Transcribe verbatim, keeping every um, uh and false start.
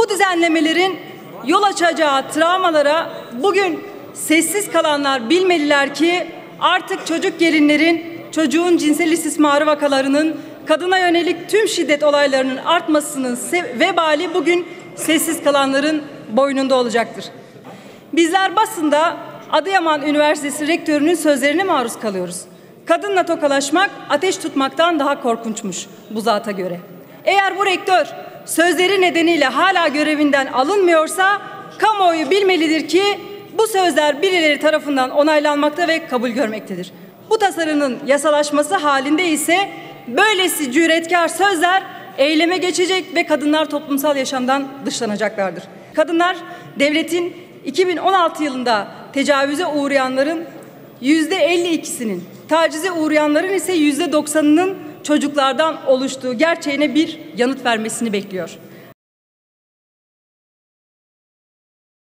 Bu düzenlemelerin yol açacağı travmalara bugün sessiz kalanlar bilmeliler ki artık çocuk gelinlerin, çocuğun cinsel istismarı vakalarının, kadına yönelik tüm şiddet olaylarının artmasının vebali bugün sessiz kalanların boynunda olacaktır. Bizler basında Adıyaman Üniversitesi Rektörü'nün sözlerine maruz kalıyoruz. Kadınla tokalaşmak ateş tutmaktan daha korkunçmuş bu zata göre. Eğer bu rektör sözleri nedeniyle hala görevinden alınmıyorsa kamuoyu bilmelidir ki bu sözler birileri tarafından onaylanmakta ve kabul görmektedir. Bu tasarının yasalaşması halinde ise böylesi cüretkar sözler eyleme geçecek ve kadınlar toplumsal yaşamdan dışlanacaklardır. Kadınlar devletin iki bin on altı yılında tecavüze uğrayanların yüzde elli ikisinin, tacize uğrayanların ise yüzde doksanının çocuklardan oluştuğu gerçeğine bir yanıt vermesini bekliyor.